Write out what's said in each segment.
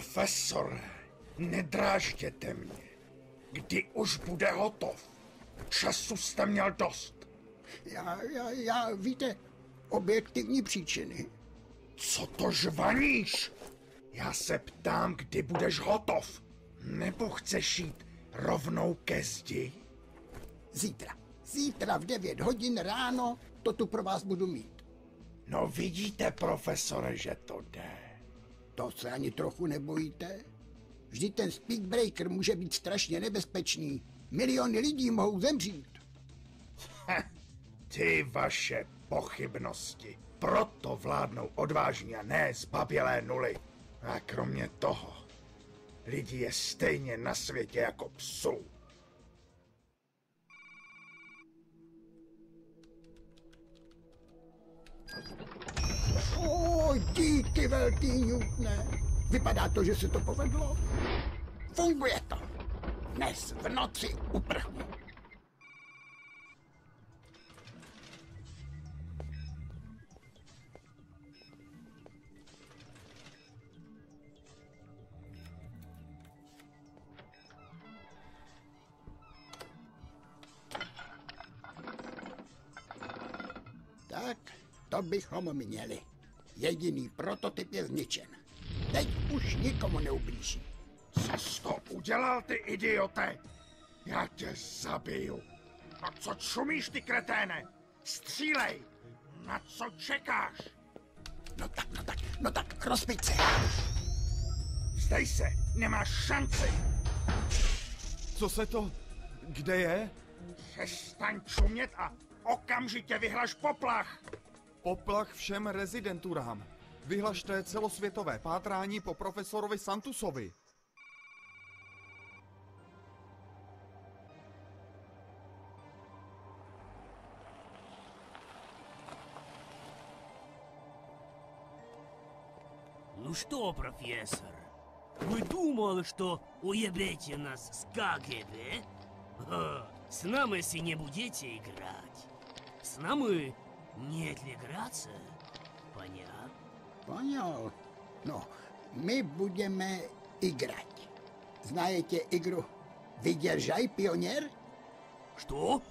Profesore, nedrážděte mě. Kdy už bude hotov? Času jste měl dost. Víte, objektivní příčiny. Co to žvaníš? Já se ptám, kdy budeš hotov. Nebo chceš jít rovnou ke zdi? Zítra v 9 hodin ráno to tu pro vás budu mít. No vidíte, profesore, že to jde. To se ani trochu nebojíte? Vždyť ten speakbreaker může být strašně nebezpečný. Miliony lidí mohou zemřít. Ty vaše pochybnosti. Proto vládnou odvážně a ne zbabělé nuly. A kromě toho, lidi je stejně na světě jako psů. Díky, velký Newtone. Vypadá to, že se to povedlo. Funguje to. Dnes v noci uprchnu. Tak, to bychom měli. Jediný prototyp je zničen. Teď už nikomu neublíží. Co jsi to udělal, ty idiote? Já tě zabiju. A co čumíš, ty kreténe? Střílej! Na co čekáš? No tak, rozpěť se. Vzdej se, nemáš šanci. Co se to... Kde je? Přestaň čumět a okamžitě vyhlaš poplach. Poplach všem rezidenturám. Vyhlašte celosvětové pátrání po profesorovi Santusovi. Ну что, профессор, вы думали, что уебете нас с КГБ? С нами си не будете играть. С нами не играться. Понятно? Poňal. No, my budeme igrať. Знаете игру «Vydržaj, pioněr»? Что?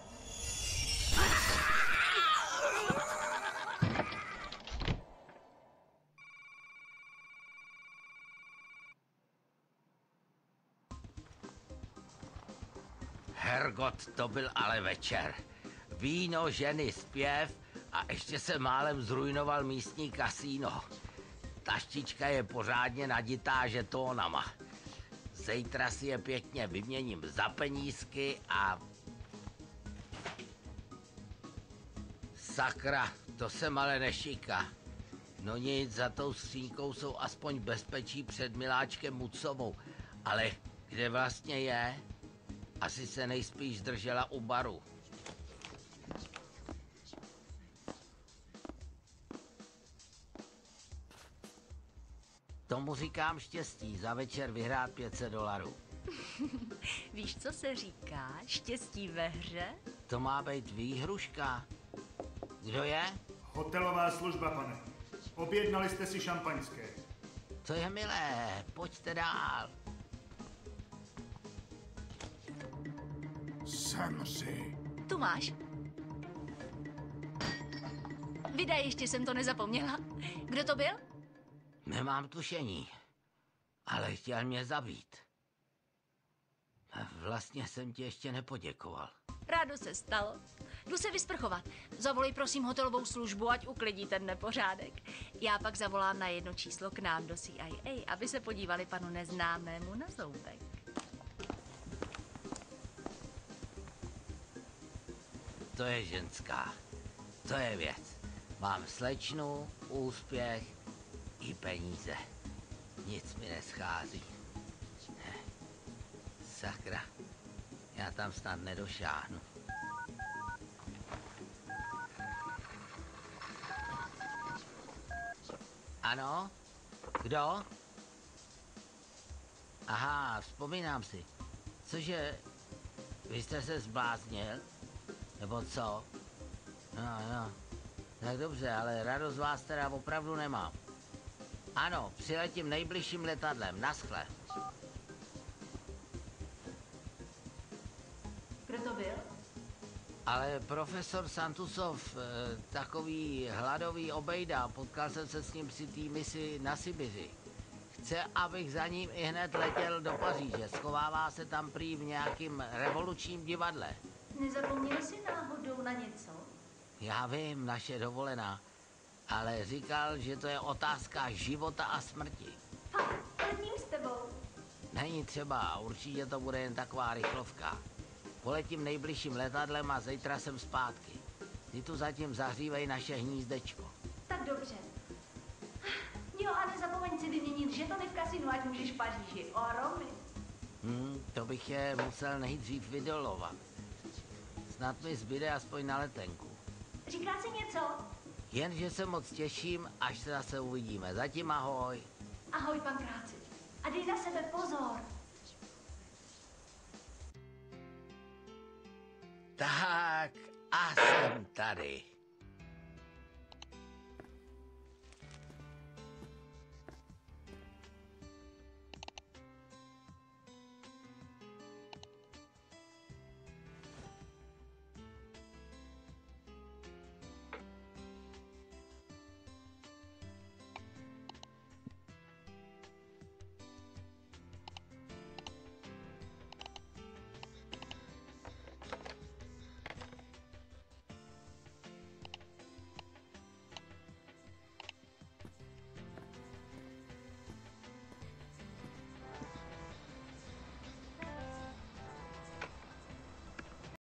Hergot, to byl ale večer. Víno, ženy, zpěv a ještě se málem zrujnoval místní kasíno. Taštička je pořádně naditá žetónama. Zítra si je pěkně vyměním za penízky a... Sakra, to jsem ale nešiká. No nic, za tou skřínkou jsou aspoň bezpečí před miláčkem Mucovou. Ale kde vlastně je? Asi se nejspíš zdržela u baru. Tomu říkám štěstí, za večer vyhrát $500. Víš, co se říká? Štěstí ve hře? To má být výhruška. Kdo je? Hotelová služba, pane. Objednali jste si šampaňské. To je milé, pojďte dál. Zemři. Tu máš. Vydaj, ještě jsem to nezapomněla. Kdo to byl? Nemám tušení, ale chtěl mě zabít. Vlastně jsem ti ještě nepoděkoval. Rádo se stalo. Jdu se vysprchovat. Zavolej prosím hotelovou službu, ať uklidí ten nepořádek. Já pak zavolám na jedno číslo k nám do CIA, aby se podívali panu neznámému na zoubek. To je ženská. To je věc. Mám slečnu, úspěch i peníze. Nic mi neschází. Sakra, já tam snad nedošáhnu. Ano? Kdo? Aha, vzpomínám si. Cože, vy jste se zbláznil? Nebo co? No. Tak dobře, ale radost vás teda opravdu nemám. Ano, přiletím nejbližším letadlem. Naschle. Kdo to byl? Ale profesor Santusov, takový hladový obejda, potkal jsem se s ním při té misi na Sibiři. Chce, abych za ním i hned letěl do Paříže. Schovává se tam prý v nějakým revolučním divadle. Nezapomněl jsi náhodou na něco? Já vím, naše dovolená. Ale říkal, že to je otázka života a smrti. Fakt, letím s tebou. Není třeba, určitě to bude jen taková rychlovka. Poletím nejbližším letadlem a zítra jsem zpátky. Ty tu zatím zahřívej naše hnízdečko. Tak dobře. Jo, a nezapomeň si vyměnit žetony v kasinu, ať můžeš v Paříži. O Romy. To bych je musel nejdřív vydolovat. Snad mi zbyde aspoň na letenku. Říká si něco? Jenže se moc těším, až se zase uvidíme. Zatím ahoj. Ahoj, pan Kráci. A dej na sebe pozor. Tak a jsem tady.